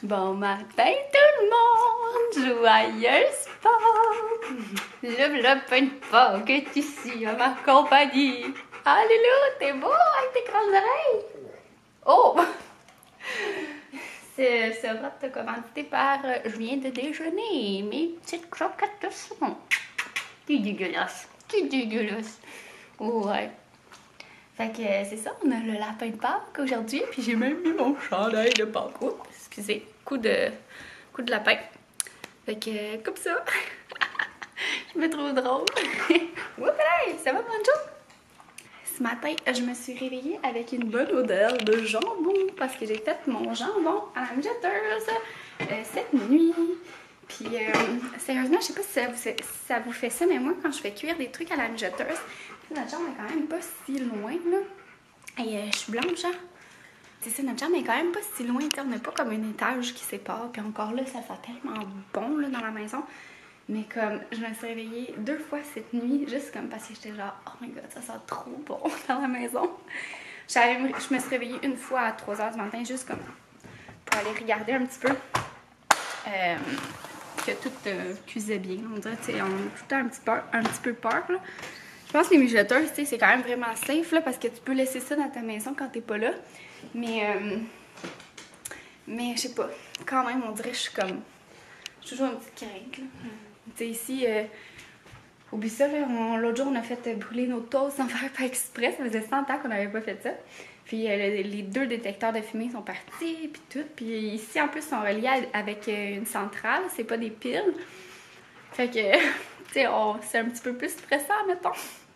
Bon matin tout le monde, joyeuse Pâques. Le lapin de Pâques est ici à ma compagnie. Alléluia, t'es beau avec tes grandes oreilles. Oh! Ce rap commandité par je viens de déjeuner, mes petites croquettes de saumon. C'est dégueulasse, c'est dégueulasse. Ouais. Fait que c'est ça, on a le lapin de Pâques aujourd'hui, puis j'ai même mis mon chandail de Pâques. Oups, excusez, coup de lapin. Fait que comme ça, je me trouve drôle. Oups, ça va mon joke? Ce matin, je me suis réveillée avec une bonne odeur de jambon parce que j'ai fait mon jambon à la mijoteuse cette nuit. Puis sérieusement, je sais pas si ça vous fait ça, mais moi quand je fais cuire des trucs à la mijoteuse, notre chambre est quand même pas si loin là. Et je suis blanche, hein? C'est ça, notre chambre est quand même pas si loin, on n'a pas comme un étage qui sépare. Puis encore là, ça sent tellement bon là, dans la maison. Mais comme je me suis réveillée 2 fois cette nuit, juste comme parce que j'étais genre, oh my god, ça sent trop bon dans la maison. Je me suis réveillée une fois à 3 h du matin, juste comme pour aller regarder un petit peu que tout cuisait bien. On dirait, tu sais, on a tout le temps un petit peu peur, là. Je pense que les mijoteuses, tu sais, c'est quand même vraiment safe, là, parce que tu peux laisser ça dans ta maison quand t'es pas là. Mais je sais pas, quand même, on dirait que je suis comme, j'ai toujours une petite crainte, là. Tu sais, ici, oublie ça, l'autre jour, on a fait brûler nos toasts sans faire pas exprès. Ça faisait 100 ans qu'on n'avait pas fait ça. Puis les 2 détecteurs de fumée sont partis, puis tout. Puis ici, en plus, ils sont reliés avec une centrale. C'est pas des piles. Fait que, tu sais, c'est un petit peu plus stressant, mettons.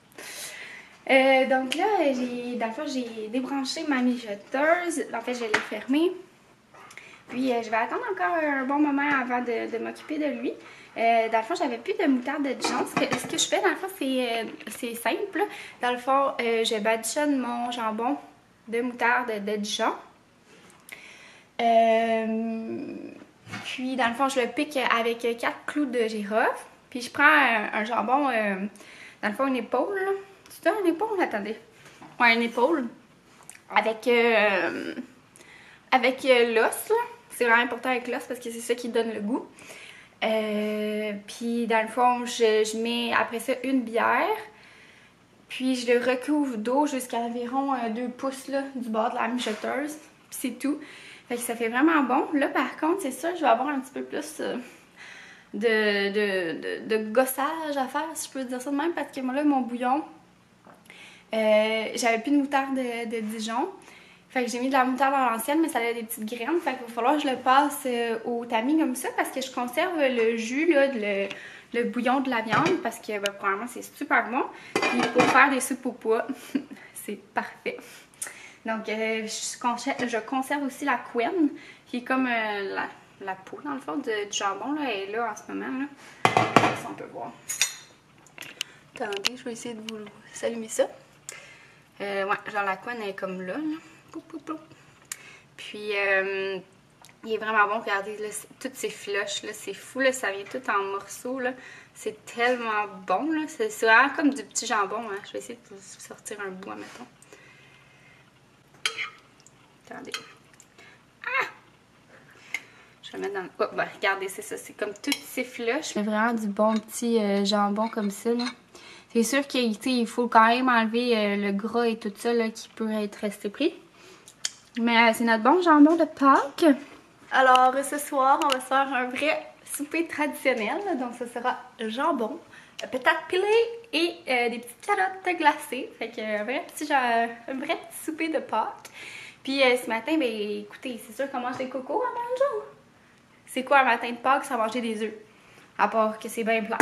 Donc là, dans le fond, j'ai débranché ma mijoteuse. En fait, je l'ai fermée. Puis je vais attendre encore un bon moment avant de m'occuper de lui. Dans le fond, j'avais plus de moutarde de Dijon. Ce que je fais, dans le fond, c'est simple. Dans le fond, je badigeonne mon jambon de moutarde de Dijon. Puis, dans le fond, je le pique avec 4 clous de girofle. Puis, je prends un jambon, dans le fond, une épaule. C'est ça, une épaule? Attendez. Ouais, une épaule. Avec l'os, là. C'est vraiment important avec l'os parce que c'est ça qui donne le goût. Puis dans le fond, je mets après ça une bière. Puis je le recouvre d'eau jusqu'à environ 2 pouces là, du bord de la mijoteuse. Puis c'est tout. Fait que ça fait vraiment bon. Là par contre, c'est sûr, je vais avoir un petit peu plus de gossage à faire, si je peux dire ça de même. Parce que moi là, mon bouillon, j'avais plus de moutarde de Dijon. Fait que j'ai mis de la moutarde à l'ancienne, mais ça a des petites graines. Fait qu'il va falloir que je le passe au tamis comme ça parce que je conserve le jus, là, le bouillon de la viande parce que probablement c'est super bon. Puis pour faire des soupes au pois, c'est parfait. Donc je conserve aussi la couenne qui est comme la peau dans le fond du jambon. Là, elle est là en ce moment. Là. Si on peut voir. Attendez, je vais essayer de vous s'allumer ça. Ouais, genre la couenne elle est comme là. Puis, il est vraiment bon. Regardez, là, toutes ces floches, là, c'est fou, là, ça vient tout en morceaux, là. C'est tellement bon, là. C'est vraiment comme du petit jambon, hein. Je vais essayer de vous sortir un bout, mettons. Attendez. Ah! Je vais mettre dans le... Oh, ben, regardez, c'est ça. C'est comme toutes ces floches. C'est vraiment du bon petit jambon comme ça, là. C'est sûr qu'il faut quand même enlever le gras et tout ça, là, qui peut être resté pris. Mais c'est notre bon jambon de Pâques. Alors ce soir, on va se faire un vrai souper traditionnel. Donc ce sera jambon, patates pilées et des petites carottes glacées. Fait que un vrai petit souper de Pâques. Puis ce matin, ben écoutez, c'est sûr qu'on mange des cocos à manger. C'est quoi un matin de Pâques sans manger des œufs? À part que c'est bien plate.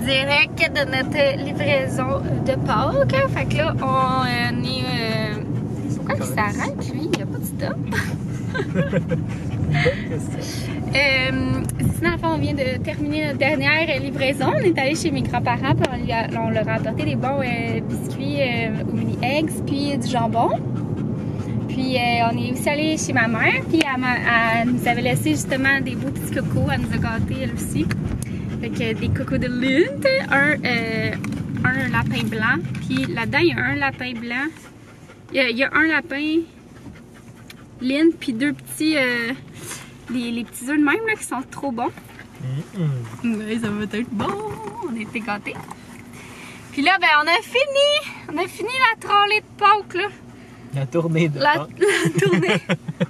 direct de notre livraison de Pâques. Fait que là, on est... Pourquoi il s'arrête, lui? Il n'y a pas de stop. Sinon, dans le fond, on vient de terminer notre dernière livraison. On est allé chez mes grands-parents, puis on leur a apporté des bons biscuits aux mini eggs, puis du jambon. Puis on est aussi allé chez ma mère, puis elle nous avait laissé justement des beaux petits cocos. Elle nous a gâtés, elle aussi. Fait que des cocos de Lindt, un lapin blanc, puis là-dedans, il y a un lapin blanc. Il y a un lapin Lindt, puis deux petits, les petits œufs de même là, qui sont trop bons. Ouais, ça va être bon, on a été gâtés. Puis là, ben, on a fini la trolley de Pâques, là. La tournée de Pâques. La tournée.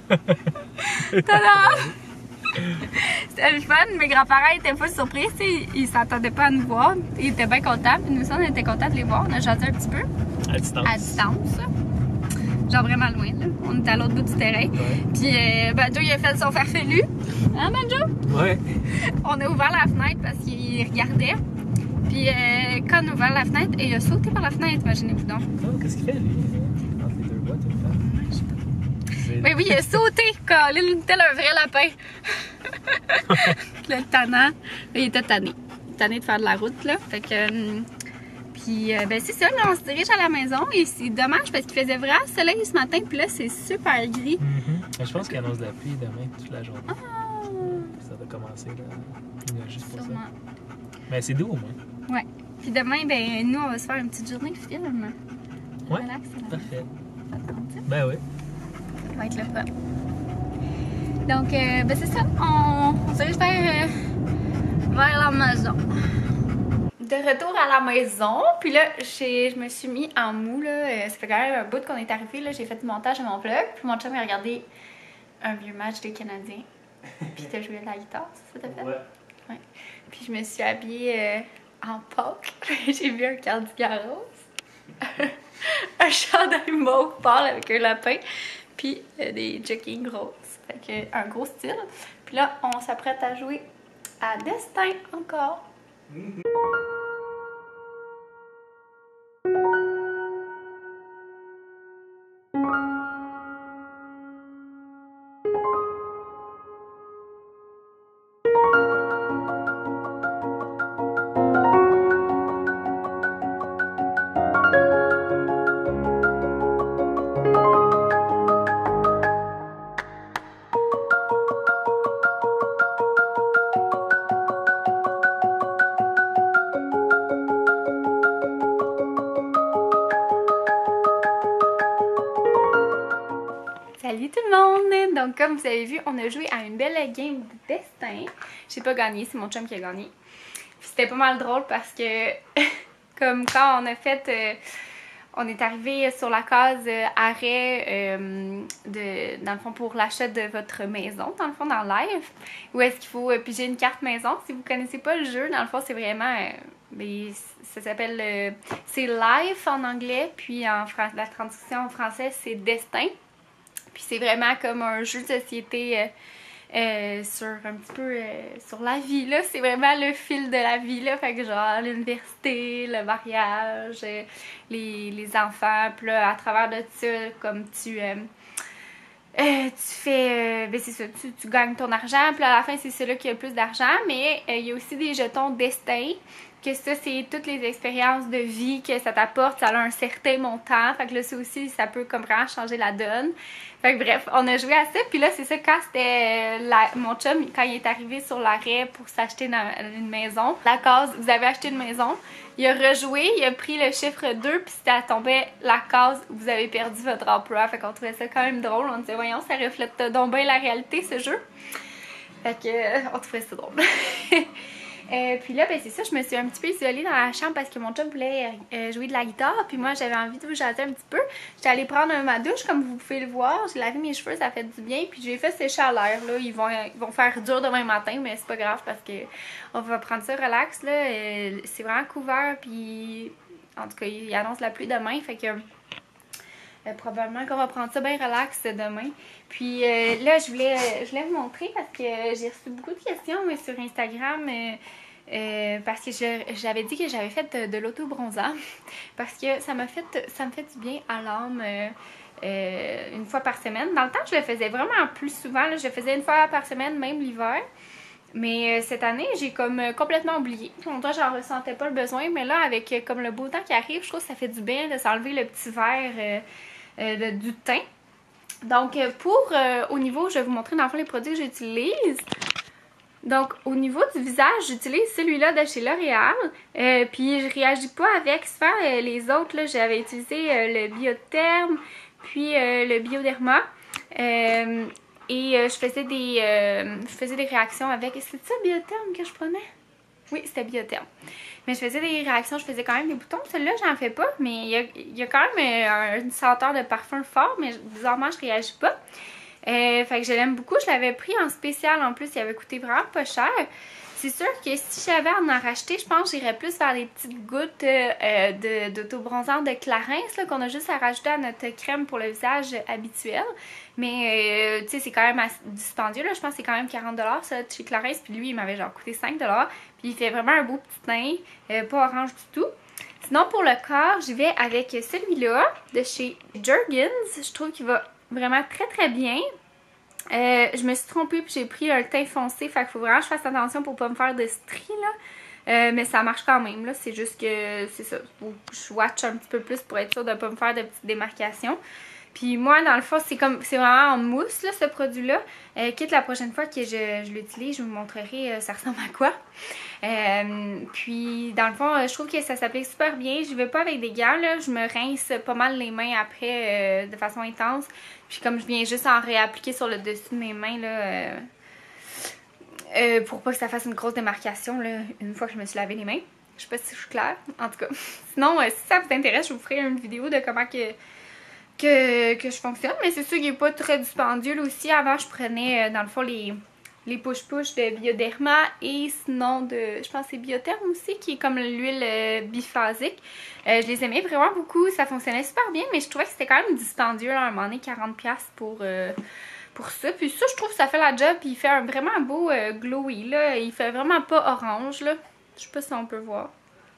Tada! C'était le fun, mes grands-parents étaient pas surpris, ils s'attendaient pas à nous voir, ils étaient bien contents, puis nous aussi on était contents de les voir, on a jasé un petit peu. À distance. À distance. Genre vraiment loin, là. On était à l'autre bout du terrain. Ouais. Puis Banjo, il a fait son farfelu. Hein, Banjo? Ouais. On a ouvert la fenêtre parce qu'il regardait. Puis quand on a ouvert la fenêtre, il a sauté par la fenêtre, imaginez-vous donc. Oh, qu'est-ce qu'il fait, lui? Entre les deux boîtes, tout le temps. Je sais pas. Mais oui, il a sauté, Colin, tel un vrai lapin. Le tannant. Il était tanné. Tanné de faire de la route, là. Fait que... Puis, ben c'est ça, là, on se dirige à la maison et c'est dommage parce qu'il faisait vraiment soleil ce matin, puis là, c'est super gris. Je pense qu'il annonce de la pluie demain toute la journée. Ça va commencer, là, juste pour Sûrement. ça. Mais c'est doux, au moins. Ouais. Puis demain, ben nous, on va se faire une petite journée de film. Ouais, Relax, parfait. Attentif. Ben oui. Ça va être le fun. Donc, ben c'est ça, on se dirige vers la maison. De retour à la maison, puis là, je me suis mis en mou, là. Ça fait quand même un bout qu'on est arrivé, là. J'ai fait du montage à mon vlog, puis mon chum a regardé un vieux match des Canadiens. Puis t'as joué de la guitare, ça t'a fait? Ouais. Puis je me suis habillée en Pâques. J'ai vu un cardigan rose, un chandail mauve pâle avec un lapin, puis des jogging roses. Fait que un gros style. Puis là, on s'apprête à jouer à Destin encore. Salut tout le monde! Donc comme vous avez vu, on a joué à une belle game de destin. J'ai pas gagné, c'est mon chum qui a gagné. Puis c'était pas mal drôle parce que comme quand on a fait... on est arrivé sur la case arrêt dans le fond pour l'achat de votre maison, dans le fond dans le live. Où est-ce qu'il faut piger une carte maison. Si vous connaissez pas le jeu, dans le fond c'est vraiment... ça s'appelle... c'est Life en anglais, puis la traduction en français c'est Destin. Puis c'est vraiment comme un jeu de société sur un petit peu sur la vie là. C'est vraiment le fil de la vie là. Fait que genre l'université, le mariage, les enfants. Puis là, à travers de ça, comme tu fais, ben c'est ça, tu gagnes ton argent. Puis à la fin, c'est celui qui a le plus d'argent. Mais il y a aussi des jetons destin. Que ça, c'est toutes les expériences de vie que ça t'apporte. Ça a un certain montant. Fait que là, ça aussi, ça peut comme vraiment changer la donne. Fait que bref, on a joué à ça. Puis là, c'est ça, quand c'était mon chum, quand il est arrivé sur l'arrêt pour s'acheter une maison, la case, vous avez acheté une maison, il a rejoué, il a pris le chiffre 2, puis c'était tombé la case, vous avez perdu votre emploi. Fait qu'on trouvait ça quand même drôle. On disait, voyons, ça reflète donc bien la réalité, ce jeu. Fait que, on trouvait ça drôle. Puis là, ben c'est ça, je me suis un petit peu isolée dans la chambre parce que mon chum voulait jouer de la guitare. Puis moi, j'avais envie de vous jaser un petit peu. J'étais allée prendre ma douche, comme vous pouvez le voir. J'ai lavé mes cheveux, ça fait du bien. Puis j'ai fait sécher à l'air, là. Ils vont faire dur demain matin, mais c'est pas grave parce que on va prendre ça relax, là. C'est vraiment couvert, puis en tout cas, il annonce la pluie demain, fait que... probablement qu'on va prendre ça bien relax demain. Puis là, je voulais vous montrer parce que j'ai reçu beaucoup de questions sur Instagram Parce que j'avais dit que j'avais fait de l'auto-bronzant. Parce que ça me fait du bien à l'âme une fois par semaine. Dans le temps, je le faisais vraiment plus souvent. Là. Je le faisais une fois par semaine, même l'hiver. Mais cette année, j'ai comme complètement oublié. Longtemps, j'en ressentais pas le besoin. Mais là, avec comme le beau temps qui arrive, je trouve que ça fait du bien de s'enlever le petit verre du teint. Donc, au niveau, je vais vous montrer dans le fond les produits que j'utilise. Donc, au niveau du visage, j'utilise celui-là de chez L'Oréal. Puis, je réagis pas avec souvent les autres. Là, j'avais utilisé le Biotherm, puis le Bioderma. Je faisais des réactions avec... C'est ça, Biotherm que je prenais? Oui, c'était Biotherm. Mais je faisais des réactions, je faisais quand même des boutons. Celui-là, j'en fais pas, mais il y a quand même une senteur de parfum fort, mais bizarrement, je réagis pas. Fait que je l'aime beaucoup. Je l'avais pris en spécial en plus. Il avait coûté vraiment pas cher. C'est sûr que si j'avais à en racheter, je pense que j'irais plus vers les petites gouttes d'autobronzant de Clarins qu'on a juste à rajouter à notre crème pour le visage habituel. Mais tu sais, c'est quand même assez dispendieux. Là. Je pense que c'est quand même 40$ ça, chez Clarins. Puis lui, il m'avait genre coûté 5$. Puis il fait vraiment un beau petit teint. Pas orange du tout. Sinon, pour le corps, j'y vais avec celui-là de chez Jergens. Je trouve qu'il va vraiment très très bien. Je me suis trompée puis j'ai pris un teint foncé. Fait qu'il faut vraiment que je fasse attention pour pas me faire de stries là. Mais ça marche quand même là. C'est juste que c'est ça. Faut que je watch un petit peu plus pour être sûre de pas me faire de petites démarcations. Puis moi, dans le fond, c'est vraiment en mousse, là, ce produit-là. Quitte la prochaine fois que je l'utilise, je vous montrerai ça ressemble à quoi. Puis, dans le fond, je trouve que ça s'applique super bien. Je vais pas avec des gants, là. Je me rince pas mal les mains après de façon intense. Puis comme je viens juste en réappliquer sur le dessus de mes mains, là, pour pas que ça fasse une grosse démarcation, là, une fois que je me suis lavé les mains. Je sais pas si je suis claire, en tout cas. Sinon, si ça vous intéresse, je vous ferai une vidéo de comment que je fonctionne, mais c'est sûr qu'il n'est pas très dispendieux là aussi. Avant, je prenais dans le fond les push-push de Bioderma et sinon je pense que c'est Biotherm aussi qui est comme l'huile biphasique. Je les aimais vraiment beaucoup, ça fonctionnait super bien, mais je trouvais que c'était quand même dispendieux là, à un moment donné, 40$ pour ça. Puis ça, je trouve que ça fait la job, puis il fait un vraiment beau glowy là. Il fait vraiment pas orange là. Je sais pas si on peut voir.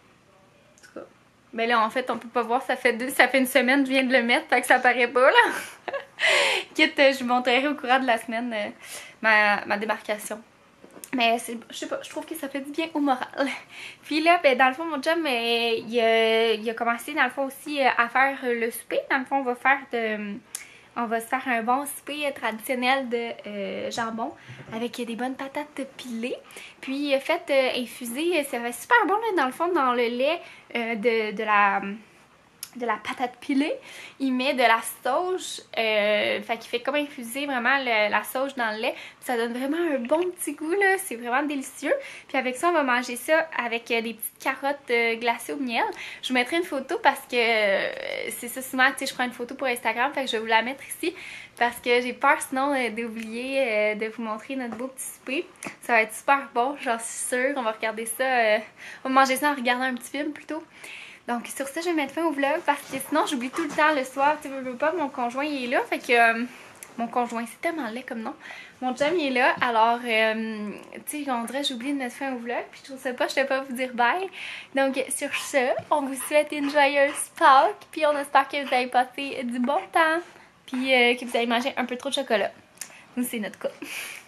Mais là, en fait, on peut pas voir, ça fait une semaine que je viens de le mettre, fait que ça paraît pas, là. Quitte, je vous montrerai au courant de la semaine ma démarcation. Mais je sais pas, je trouve que ça fait du bien au moral. Puis là, ben, dans le fond, mon chum, il a commencé, dans le fond, aussi à faire le souper. Dans le fond, on va se faire un bon souper traditionnel de jambon avec des bonnes patates pilées. Puis fait infuser, ça va super bon là, dans le fond, dans le lait de la patate pilée. Il met de la sauge, fait qu'il fait comme infuser vraiment la sauge dans le lait. Puis ça donne vraiment un bon petit goût là, c'est vraiment délicieux. Puis avec ça, on va manger ça avec des petites carottes glacées au miel. Je vous mettrai une photo parce que c'est ça, souvent, tu sais, je prends une photo pour Instagram, fait que je vais vous la mettre ici. Parce que j'ai peur sinon d'oublier de vous montrer notre beau petit souper. Ça va être super bon, j'en suis sûre. On va regarder ça, on va manger ça en regardant un petit film plutôt. Donc sur ça, je vais mettre fin au vlog parce que sinon j'oublie tout le temps le soir. Tu veux pas, mon conjoint il est là. Fait que mon conjoint, c'est tellement laid comme nom. Mon chum il est là. Alors, tu sais, on dirait j'oublie de mettre fin au vlog. Puis je trouve ça pas, je vais pas vous dire bye. Donc sur ce, on vous souhaite une joyeuse Pâques. Puis on espère que vous avez passé du bon temps. Puis que vous avez mangé un peu trop de chocolat. Nous, c'est notre cas.